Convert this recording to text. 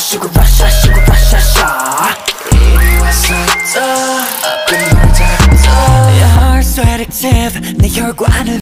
쉬고 마셔 쉬고 마셔 이리 와서 더 끝나자 더 Your heart's so addictive 내 혈관을